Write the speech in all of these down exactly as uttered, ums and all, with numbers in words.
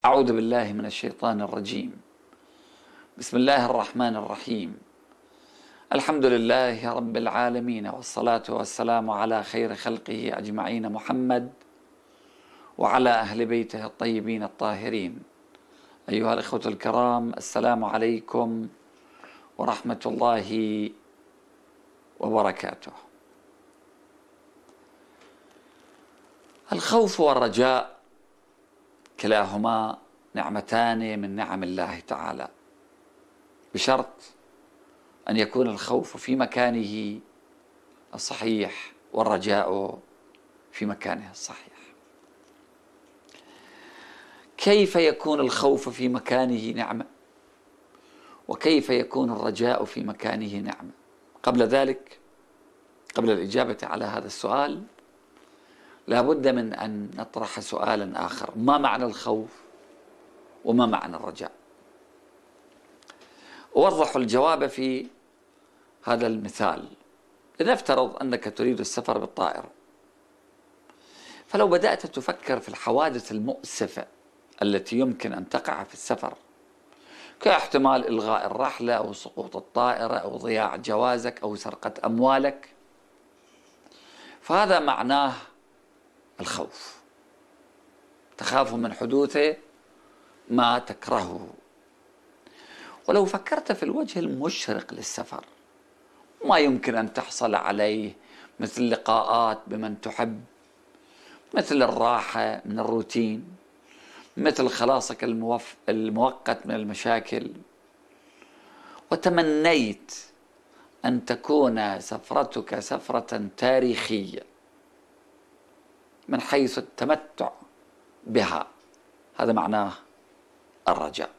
أعوذ بالله من الشيطان الرجيم. بسم الله الرحمن الرحيم. الحمد لله رب العالمين، والصلاة والسلام على خير خلقه أجمعين محمد وعلى أهل بيته الطيبين الطاهرين. أيها الإخوة الكرام، السلام عليكم ورحمة الله وبركاته. الخوف والرجاء كلاهما نعمتان من نعم الله تعالى، بشرط أن يكون الخوف في مكانه الصحيح والرجاء في مكانه الصحيح. كيف يكون الخوف في مكانه نعمة؟ وكيف يكون الرجاء في مكانه نعمة؟ قبل ذلك، قبل الإجابة على هذا السؤال، لا بد من أن نطرح سؤالا آخر: ما معنى الخوف وما معنى الرجاء؟ أوضح الجواب في هذا المثال. لنفترض أنك تريد السفر بالطائرة، فلو بدأت تفكر في الحوادث المؤسفة التي يمكن أن تقع في السفر، كاحتمال إلغاء الرحلة أو سقوط الطائرة أو ضياع جوازك أو سرقة أموالك، فهذا معناه الخوف. تخاف من حدوث ما تكرهه. ولو فكرت في الوجه المشرق للسفر، ما يمكن أن تحصل عليه، مثل لقاءات بمن تحب، مثل الراحة من الروتين، مثل خلاصك الموف... المؤقت من المشاكل، وتمنيت أن تكون سفرتك سفرة تاريخية من حيث التمتع بها، هذا معناه الرجاء.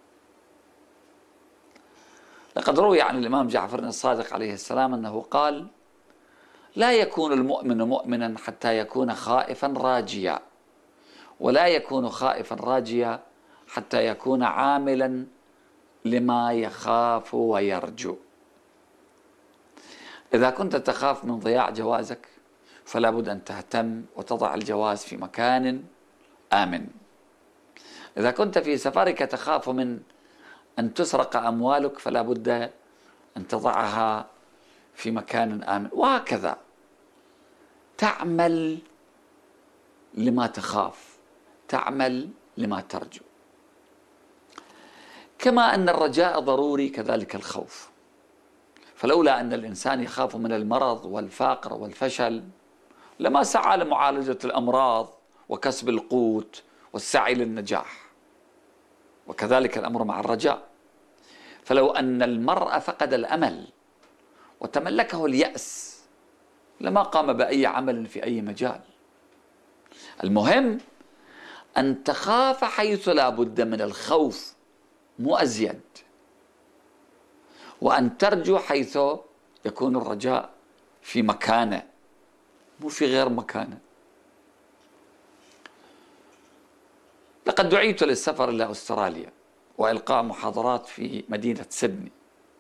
لقد روي عن الإمام جعفر الصادق عليه السلام أنه قال: لا يكون المؤمن مؤمنا حتى يكون خائفا راجيا، ولا يكون خائفا راجيا حتى يكون عاملا لما يخاف ويرجو. إذا كنت تخاف من ضياع جوازك، فلا بد أن تهتم وتضع الجواز في مكان آمن. إذا كنت في سفرك تخاف من أن تسرق أموالك، فلا بد أن تضعها في مكان آمن، وهكذا تعمل لما تخاف، تعمل لما ترجو. كما أن الرجاء ضروري، كذلك الخوف. فلولا أن الإنسان يخاف من المرض والفقر والفشل لما سعى لمعالجة الأمراض وكسب القوت والسعي للنجاح. وكذلك الأمر مع الرجاء. فلو أن المرء فقد الأمل وتملكه اليأس لما قام بأي عمل في أي مجال. المهم أن تخاف حيث لا بد من الخوف، مو أزيد، وأن ترجو حيث يكون الرجاء في مكانه، مو في غير مكانه. لقد دعيت للسفر إلى أستراليا وإلقاء محاضرات في مدينة سيدني،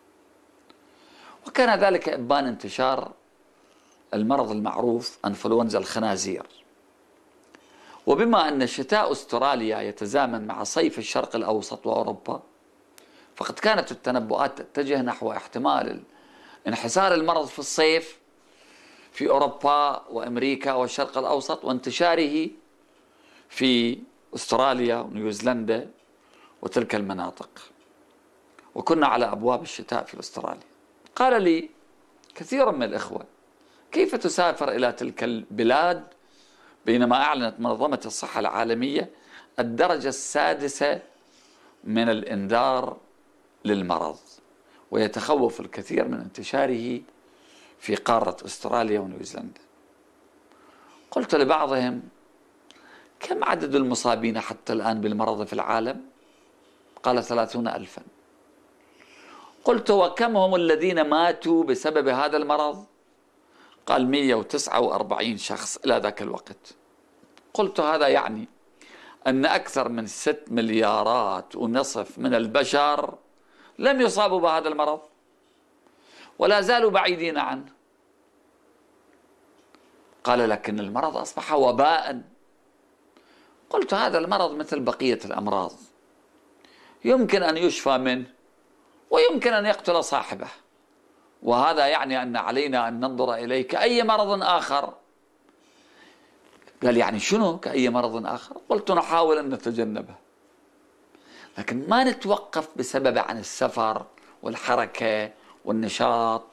وكان ذلك إبان انتشار المرض المعروف أنفلونزا الخنازير. وبما أن شتاء أستراليا يتزامن مع صيف الشرق الأوسط وأوروبا، فقد كانت التنبؤات تتجه نحو احتمال انحسار المرض في الصيف في أوروبا وأمريكا والشرق الأوسط، وانتشاره في أستراليا ونيوزيلندا وتلك المناطق. وكنا على أبواب الشتاء في أستراليا. قال لي كثير من الإخوة: كيف تسافر إلى تلك البلاد بينما أعلنت منظمة الصحة العالمية الدرجة السادسة من الإنذار للمرض، ويتخوف الكثير من انتشاره في قارة أستراليا ونيوزيلندا؟ قلت لبعضهم: كم عدد المصابين حتى الآن بالمرض في العالم؟ قال: ثلاثون ألفا. قلت: وكم هم الذين ماتوا بسبب هذا المرض؟ قال: مئة وتسعة وأربعين شخص إلى ذاك الوقت. قلت: هذا يعني أن أكثر من ست مليارات ونصف من البشر لم يصابوا بهذا المرض ولا زالوا بعيدين عنه. قال: لكن المرض أصبح وباء. قلت هذا المرض مثل بقية الأمراض، يمكن أن يشفى منه ويمكن أن يقتل صاحبه، وهذا يعني أن علينا أن ننظر إليه كأي مرض آخر. قال يعني شنو كأي مرض آخر؟ قلت نحاول أن نتجنبه، لكن ما نتوقف بسبب عن السفر والحركة والنشاط.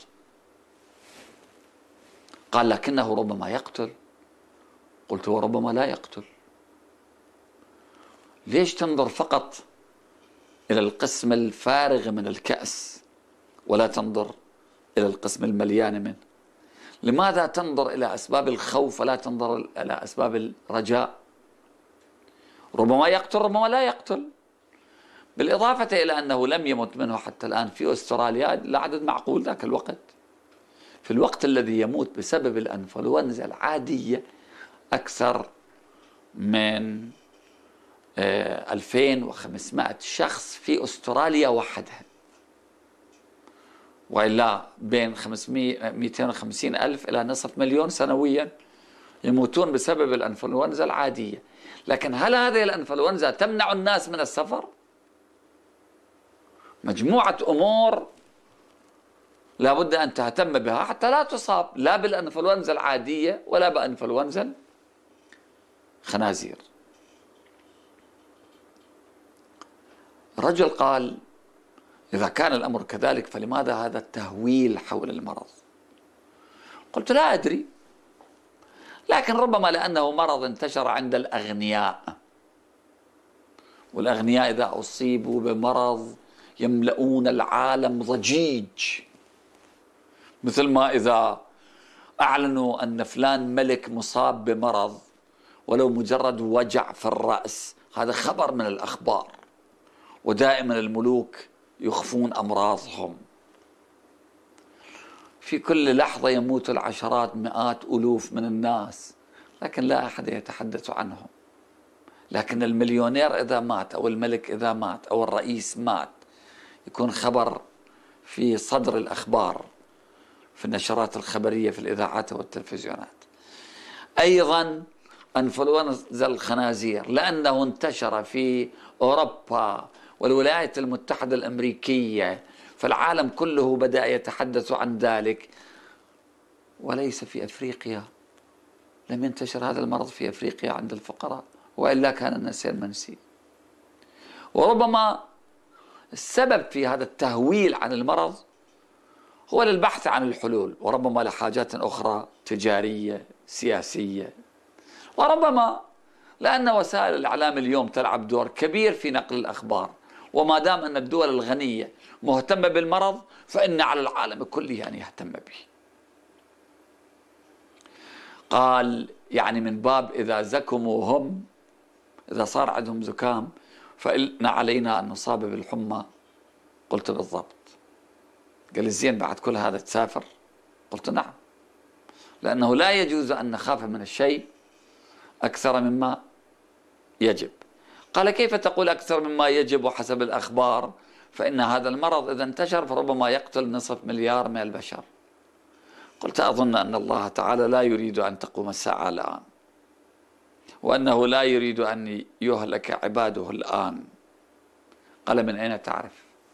قال لكنه ربما يقتل. قلت وربما لا يقتل. ليش تنظر فقط إلى القسم الفارغ من الكأس ولا تنظر إلى القسم المليان منه؟ لماذا تنظر إلى أسباب الخوف ولا تنظر إلى أسباب الرجاء؟ ربما يقتل ربما لا يقتل. بالإضافة إلى أنه لم يمت منه حتى الآن في أستراليا لعدد معقول ذاك الوقت. في الوقت الذي يموت بسبب الأنفلونزا العادية أكثر من ألفين وخمسمائة شخص في أستراليا وحدها، وإلا بين مئتين وخمسين ألف إلى نصف مليون سنويا يموتون بسبب الأنفلونزا العادية. لكن هل هذه الأنفلونزا تمنع الناس من السفر؟ مجموعة أمور لا بد أن تهتم بها حتى لا تصاب لا بالأنفلونزا العادية ولا بأنفلونزا الخنازير. الرجل قال إذا كان الأمر كذلك فلماذا هذا التهويل حول المرض؟ قلت لا أدري، لكن ربما لأنه مرض انتشر عند الأغنياء، والأغنياء إذا أصيبوا بمرض يملؤون العالم ضجيج، مثل ما إذا أعلنوا أن فلان ملك مصاب بمرض ولو مجرد وجع في الرأس، هذا خبر من الأخبار. ودائما الملوك يخفون أمراضهم، في كل لحظة يموت العشرات مئات ألوف من الناس لكن لا أحد يتحدث عنهم. لكن المليونير إذا مات أو الملك إذا مات أو الرئيس مات يكون خبر في صدر الأخبار في النشرات الخبرية في الإذاعات والتلفزيونات. أيضا أنفلونزا الخنازير لأنه انتشر في أوروبا والولايات المتحدة الأمريكية، فالعالم كله بدأ يتحدث عن ذلك، وليس في أفريقيا. لم ينتشر هذا المرض في أفريقيا عند الفقراء، وإلا كان النسيان منسي. وربما السبب في هذا التهويل عن المرض هو للبحث عن الحلول، وربما لحاجات أخرى تجارية سياسية، وربما لأن وسائل الإعلام اليوم تلعب دور كبير في نقل الأخبار. وما دام أن الدول الغنية مهتمة بالمرض فإن على العالم كله أن يهتم به. قال يعني من باب إذا زكموا هم، إذا صار عندهم زكام فإن علينا أن نصاب بالحمى. قلت بالضبط. قال لي زين بعد كل هذا تسافر؟ قلت نعم، لأنه لا يجوز أن نخاف من الشيء أكثر مما يجب. قال كيف تقول أكثر مما يجب وحسب الأخبار؟ فإن هذا المرض إذا انتشر فربما يقتل نصف مليار من البشر. قلت أظن أن الله تعالى لا يريد أن تقوم الساعة الآن، وأنه لا يريد أن يهلك عباده الآن. قال من أين تعرف؟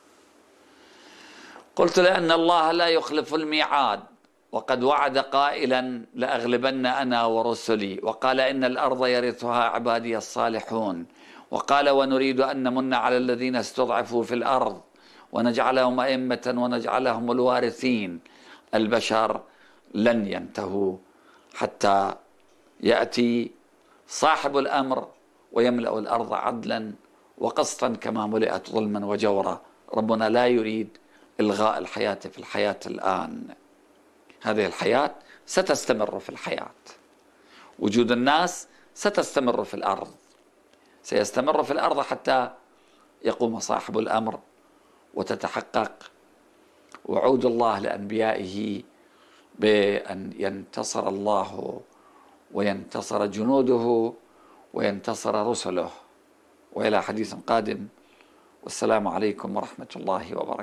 قلت لأن الله لا يخلف الميعاد، وقد وعد قائلا لأغلبن أنا ورسلي، وقال إن الأرض يرثها عبادي الصالحون، وقال ونريد أن نمن على الذين استضعفوا في الأرض ونجعلهم أئمة ونجعلهم الوارثين. البشر لن ينتهوا حتى يأتي صاحب الأمر ويملأ الأرض عدلا وقسطا كما ملئت ظلما وجورا. ربنا لا يريد إلغاء الحياة في الحياة الآن. هذه الحياة ستستمر في الحياة، وجود الناس ستستمر في الأرض، سيستمر في الأرض حتى يقوم صاحب الأمر وتتحقق وعود الله لأنبيائه بأن ينتصر الله وينتصر جنوده وينتصر رسله. وإلى حديث قادم، والسلام عليكم ورحمة الله وبركاته.